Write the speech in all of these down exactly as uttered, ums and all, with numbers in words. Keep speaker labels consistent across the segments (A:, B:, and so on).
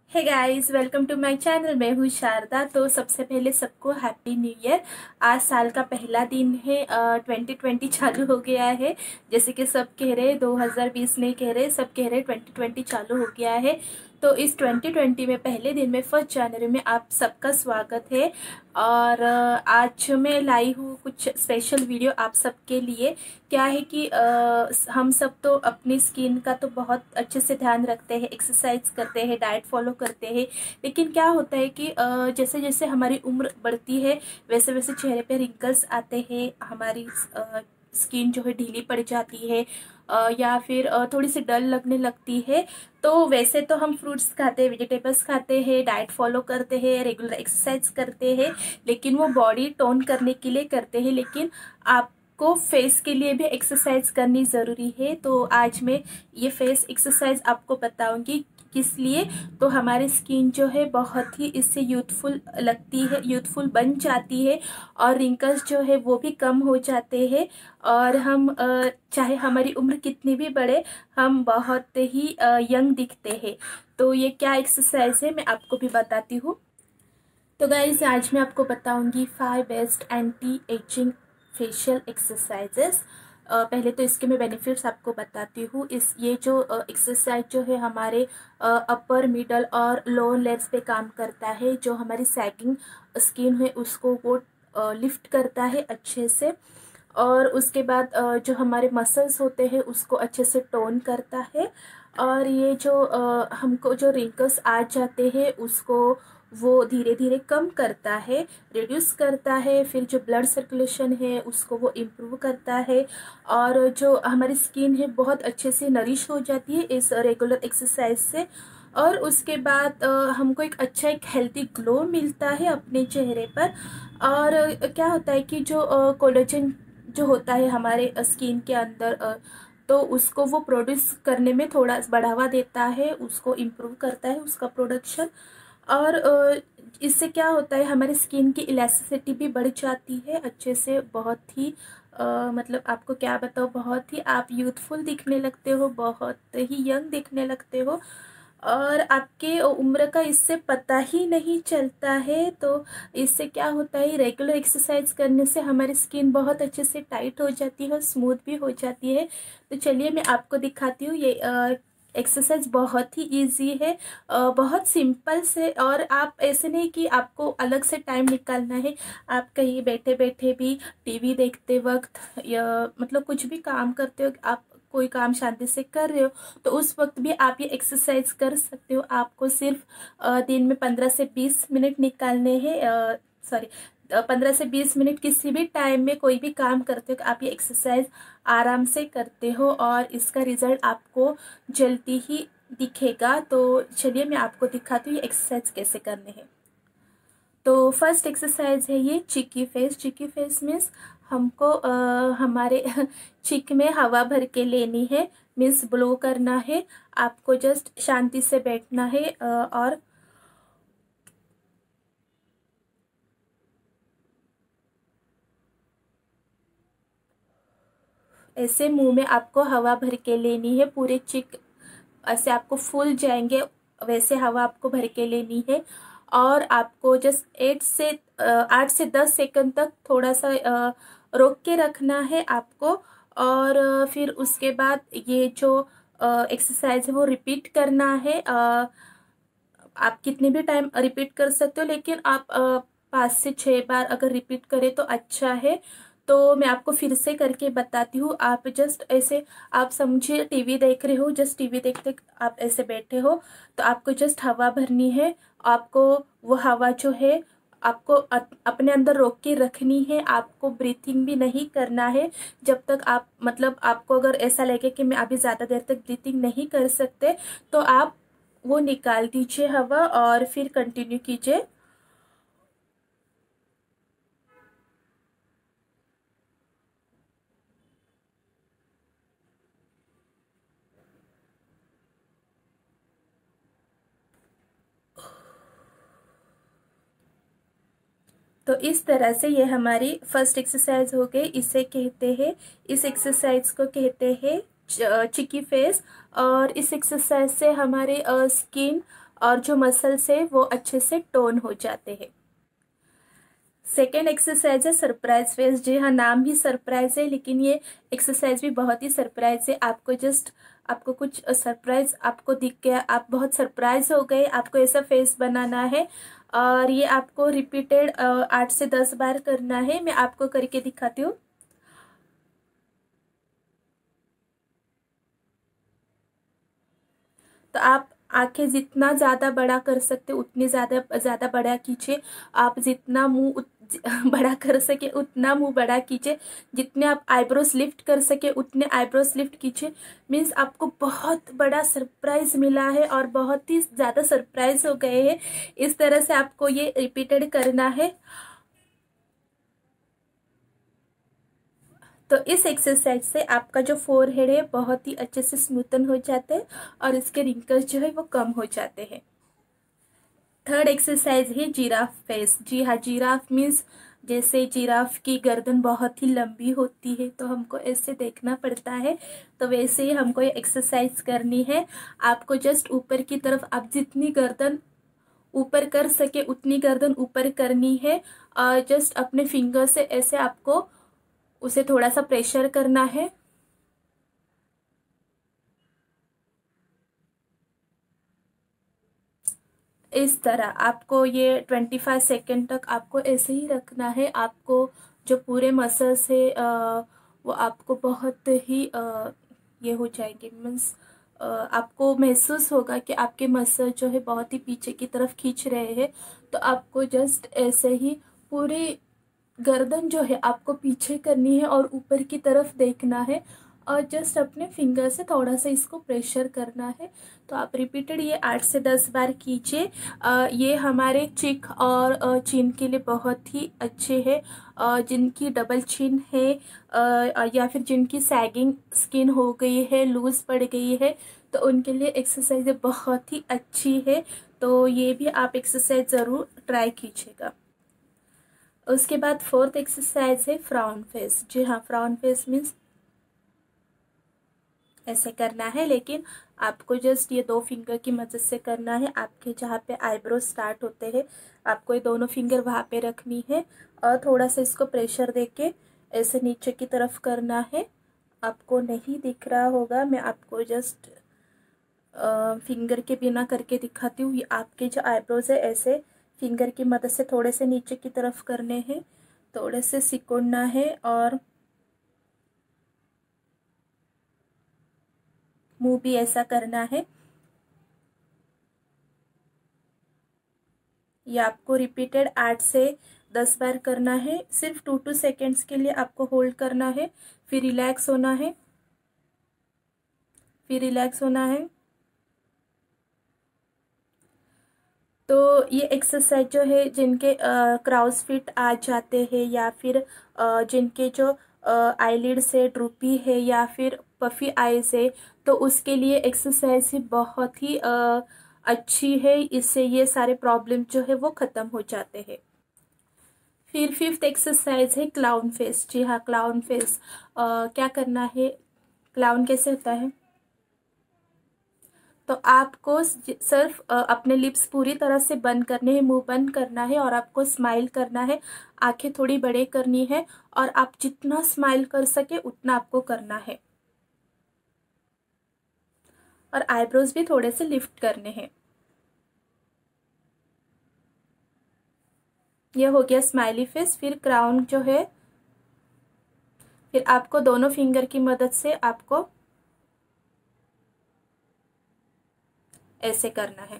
A: Hey guys, welcome to my channel. मैं हूँ शारदा। तो सबसे पहले सबको हैप्पी न्यू ईयर। आज साल का पहला दिन है। ट्वेंटी ट्वेंटी चालू हो गया है। जैसे कि सब कह रहे हैं दो हज़ार बीस नहीं कह रहे, सब कह रहे ट्वेंटी ट्वेंटी चालू हो गया है। तो इस ट्वेंटी ट्वेंटी में पहले दिन में फर्स्ट जनवरी में आप सबका स्वागत है। और अ, आज मैं लाई हूँ कुछ स्पेशल वीडियो आप सबके लिए। क्या है कि अ, हम सब तो अपनी स्किन का तो बहुत अच्छे से ध्यान रखते हैं, एक्सरसाइज करते हैं, डाइट फॉलो करते हैं। लेकिन क्या होता है कि अ, जैसे जैसे हमारी उम्र बढ़ती है वैसे वैसे चेहरे पे रिंकल्स आते हैं, हमारी स्किन जो है ढीली पड़ जाती है, अ, या फिर अ, थोड़ी सी डल लगने लगती है। तो वैसे तो हम फ्रूट्स खाते हैं, वेजिटेबल्स खाते हैं, डाइट फॉलो करते हैं, रेगुलर एक्सरसाइज करते हैं, लेकिन वो बॉडी टोन करने के लिए करते हैं। लेकिन आप को फेस के लिए भी एक्सरसाइज करनी ज़रूरी है। तो आज मैं ये फेस एक्सरसाइज आपको बताऊंगी किस लिए। तो हमारी स्किन जो है बहुत ही इससे यूथफुल लगती है, यूथफुल बन जाती है, और रिंकल्स जो है वो भी कम हो जाते हैं। और हम अ, चाहे हमारी उम्र कितनी भी बढ़े, हम बहुत ही यंग दिखते हैं। तो ये क्या एक्सरसाइज है मैं आपको भी बताती हूँ। तो गाइज आज मैं आपको बताऊंगी five best anti ageing facial exercises. पहले तो इसके मैं बेनिफिट्स आपको बताती हूँ। इस ये जो एक्सरसाइज जो है हमारे अपर मिडल और लोअर लेग्स पे काम करता है। जो हमारी सैगिंग स्किन है उसको वो लिफ्ट करता है अच्छे से। और उसके बाद अ, जो हमारे मसल्स होते हैं उसको अच्छे से टोन करता है। और ये जो अ, हमको जो रिंकल्स आ जाते हैं उसको वो धीरे धीरे कम करता है, रिड्यूस करता है। फिर जो ब्लड सर्कुलेशन है उसको वो इम्प्रूव करता है। और जो हमारी स्किन है बहुत अच्छे से नरिश हो जाती है इस रेगुलर एक्सरसाइज से। और उसके बाद अ, हमको एक अच्छा एक हेल्दी ग्लो मिलता है अपने चेहरे पर। और अ, क्या होता है कि जो कोलेजन जो होता है हमारे स्किन के अंदर, अ, तो उसको वो प्रोड्यूस करने में थोड़ा बढ़ावा देता है, उसको इम्प्रूव करता है उसका प्रोडक्शन। और अ, इससे क्या होता है हमारी स्किन की इलास्टिसिटी भी बढ़ जाती है अच्छे से। बहुत ही अ, मतलब आपको क्या बताओ, बहुत ही आप यूथफुल दिखने लगते हो, बहुत ही यंग दिखने लगते हो। और आपके उम्र का इससे पता ही नहीं चलता है। तो इससे क्या होता है, रेगुलर एक्सरसाइज करने से हमारी स्किन बहुत अच्छे से टाइट हो जाती है, स्मूथ भी हो जाती है। तो चलिए मैं आपको दिखाती हूँ। ये एक्सरसाइज बहुत ही इजी है, अ, बहुत सिंपल से। और आप ऐसे नहीं कि आपको अलग से टाइम निकालना है। आप कहीं बैठे बैठे भी टीवी देखते वक्त या मतलब कुछ भी काम करते हो, आप कोई काम शांति से कर रहे हो तो उस वक्त भी आप ये एक्सरसाइज कर सकते हो। आपको सिर्फ अ, दिन में पंद्रह से बीस मिनट निकालने हैं। सॉरी, पंद्रह से बीस मिनट किसी भी टाइम में कोई भी काम करते हो आप ये एक्सरसाइज आराम से करते हो, और इसका रिजल्ट आपको जल्दी ही दिखेगा। तो चलिए मैं आपको दिखाती हूँ ये एक्सरसाइज कैसे करने हैं। तो फर्स्ट एक्सरसाइज है ये cheeky face. Cheeky face means हमको अ, हमारे चिक में हवा भर के लेनी है, मीन्स ब्लो करना है। आपको जस्ट शांति से बैठना है अ, और ऐसे मुंह में आपको हवा भर के लेनी है। पूरे चिक ऐसे आपको फूल जाएंगे, वैसे हवा आपको भर के लेनी है। और आपको जस्ट एट से अ, आठ से दस सेकंड तक थोड़ा सा अ, रोक के रखना है आपको। और अ, फिर उसके बाद ये जो एक्सरसाइज है वो रिपीट करना है। अ, आप कितने भी टाइम रिपीट कर सकते हो, लेकिन आप अ, पाँच से छह बार अगर रिपीट करें तो अच्छा है। तो मैं आपको फिर से करके बताती हूँ। आप जस्ट ऐसे, आप समझिए टीवी देख रहे हो, जस्ट टीवी देखते आप ऐसे बैठे हो, तो आपको जस्ट हवा भरनी है। आपको वो हवा जो है आपको अ- अपने अंदर रोक के रखनी है। आपको ब्रीथिंग भी नहीं करना है जब तक आप, मतलब आपको अगर ऐसा लगे कि मैं अभी ज़्यादा देर तक ब्रीथिंग नहीं कर सकते तो आप वो निकाल दीजिए हवा और फिर कंटिन्यू कीजिए। तो इस तरह से ये हमारी फर्स्ट एक्सरसाइज हो गई। इसे कहते हैं, इस एक्सरसाइज को कहते हैं चिकी फेस। और इस एक्सरसाइज से हमारे स्किन और जो मसल्स है वो अच्छे से टोन हो जाते हैं। सेकेंड एक्सरसाइज है सरप्राइज फेस। जी हाँ, नाम ही सरप्राइज है, लेकिन ये एक्सरसाइज भी बहुत ही सरप्राइज है। आपको जस्ट आपको कुछ सरप्राइज आपको दिख गया, आप बहुत सरप्राइज हो गए, आपको ऐसा फेस बनाना है और ये आपको रिपीटेड आठ से दस बार करना है। मैं आपको करके दिखाती हूँ। तो आप आंखें जितना ज़्यादा बड़ा कर सकते उतनी ज़्यादा ज़्यादा बड़ा कीजिए। आप जितना मुंह उत, बड़ा कर सके उतना मुंह बड़ा कीजिए। जितने आप आईब्रोज लिफ्ट कर सके उतने आईब्रोज लिफ्ट कीजिए। मीन्स आपको बहुत बड़ा सरप्राइज मिला है और बहुत ही ज़्यादा सरप्राइज हो गए हैं। इस तरह से आपको ये रिपीटेड करना है। तो इस एक्सरसाइज से आपका जो फोरहेड है बहुत ही अच्छे से स्मूथन हो जाता है और इसके रिंकल्स जो है वो कम हो जाते हैं। थर्ड एक्सरसाइज है जिराफ फेस। जी हाँ, जिराफ मीन्स जैसे जिराफ की गर्दन बहुत ही लंबी होती है तो हमको ऐसे देखना पड़ता है, तो वैसे ही हमको ये एक्सरसाइज करनी है। आपको जस्ट ऊपर की तरफ आप जितनी गर्दन ऊपर कर सके उतनी गर्दन ऊपर करनी है और जस्ट अपने फिंगर से ऐसे आपको उसे थोड़ा सा प्रेशर करना है। इस तरह आपको ये ट्वेंटी फाइव सेकेंड तक आपको ऐसे ही रखना है। आपको जो पूरे मसल्स है आ, वो आपको बहुत ही आ, ये हो जाएंगे। मीन्स आपको महसूस होगा कि आपके मसल जो है बहुत ही पीछे की तरफ खींच रहे हैं। तो आपको जस्ट ऐसे ही पूरी गर्दन जो है आपको पीछे करनी है और ऊपर की तरफ देखना है और जस्ट अपने फिंगर से थोड़ा सा इसको प्रेशर करना है। तो आप रिपीटेड ये आठ से दस बार कीजिए। ये हमारे चिक और चिन के लिए बहुत ही अच्छे हैं। जिनकी डबल चिन है अ, या फिर जिनकी सैगिंग स्किन हो गई है, लूज पड़ गई है, तो उनके लिए एक्सरसाइज बहुत ही अच्छी है। तो ये भी आप एक्सरसाइज ज़रूर ट्राई कीजिएगा। उसके बाद फोर्थ एक्सरसाइज है फ्राउन फेस। जी हाँ, फ्राउन फेस मीन्स ऐसे करना है, लेकिन आपको जस्ट ये दो फिंगर की मदद से करना है। आपके जहाँ पे आईब्रो स्टार्ट होते हैं आपको ये दोनों फिंगर वहाँ पे रखनी है और थोड़ा सा इसको प्रेशर देके ऐसे नीचे की तरफ करना है। आपको नहीं दिख रहा होगा, मैं आपको जस्ट फिंगर के बिना करके दिखाती हूँ। ये आपके जो आईब्रोज है ऐसे फिंगर की मदद से थोड़े से नीचे की तरफ करने हैं, थोड़े से सिकुड़ना है और मुंह भी ऐसा करना है। ये आपको रिपीटेड आठ से दस बार करना है। सिर्फ टू टू सेकेंड्स के लिए आपको होल्ड करना है, फिर रिलैक्स होना है, फिर रिलैक्स होना है। तो ये एक्सरसाइज जो है जिनके क्राउस फिट आ जाते हैं या फिर आ, जिनके जो आईलिड से ड्रूपी है या फिर पफी आईज है, तो उसके लिए एक्सरसाइज ही बहुत ही आ, अच्छी है। इससे ये सारे प्रॉब्लम जो है वो ख़त्म हो जाते हैं। फिर फिफ्थ एक्सरसाइज है क्लाउन फेस। जी हाँ, क्लाउन फेस आ, क्या करना है, क्लाउन कैसे होता है, तो आपको सिर्फ अपने लिप्स पूरी तरह से बंद करने हैं, मुंह बंद करना है और आपको स्माइल करना है। आंखें थोड़ी बड़े करनी है और आप जितना स्माइल कर सके उतना आपको करना है और आईब्रोज भी थोड़े से लिफ्ट करने हैं। ये हो गया स्माइली फेस। फिर क्राउन जो है, फिर आपको दोनों फिंगर की मदद से आपको ऐसे करना है।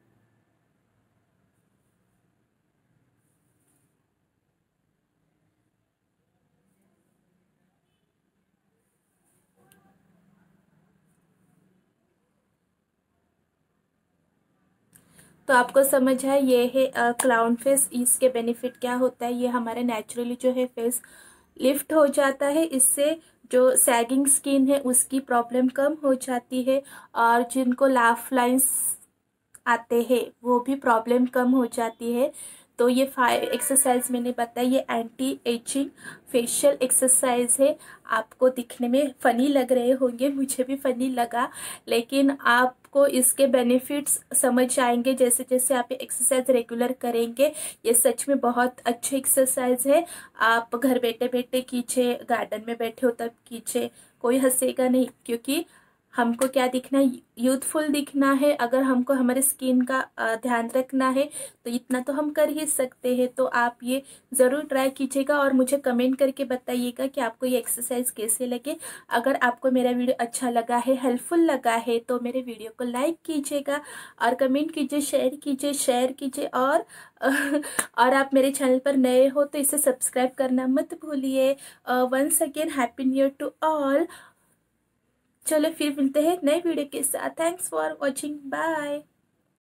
A: तो आपको समझ है ये है क्लाउन फेस। इसके बेनिफिट क्या होता है, ये हमारे नेचुरली जो है फेस लिफ्ट हो जाता है। इससे जो सैगिंग स्किन है उसकी प्रॉब्लम कम हो जाती है और जिनको लाफ लाइंस आते हैं वो भी प्रॉब्लम कम हो जाती है। तो ये फाइव एक्सरसाइज मैंने बताई, ये एंटी एजिंग फेशियल एक्सरसाइज है। आपको दिखने में फ़नी लग रहे होंगे, मुझे भी फ़नी लगा, लेकिन आप आपको इसके बेनिफिट्स समझ आएंगे जैसे जैसे आप ये एक्सरसाइज रेगुलर करेंगे। ये सच में बहुत अच्छी एक्सरसाइज है। आप घर बैठे बैठे कीजिए, गार्डन में बैठे हो तब कीजिए, कोई हंसेगा नहीं, क्योंकि हमको क्या दिखना है, यूथफुल दिखना है। अगर हमको हमारे स्किन का अ, ध्यान रखना है तो इतना तो हम कर ही सकते हैं। तो आप ये ज़रूर ट्राई कीजिएगा और मुझे कमेंट करके बताइएगा कि आपको ये एक्सरसाइज कैसे लगे। अगर आपको मेरा वीडियो अच्छा लगा है, हेल्पफुल लगा है, तो मेरे वीडियो को लाइक कीजिएगा और कमेंट कीजिए, शेयर कीजिए शेयर कीजिए और और आप मेरे चैनल पर नए हो तो इसे सब्सक्राइब करना मत भूलिए। Once again happy new year to all. चलो फिर मिलते हैं नए वीडियो के साथ। Thanks for watching, bye.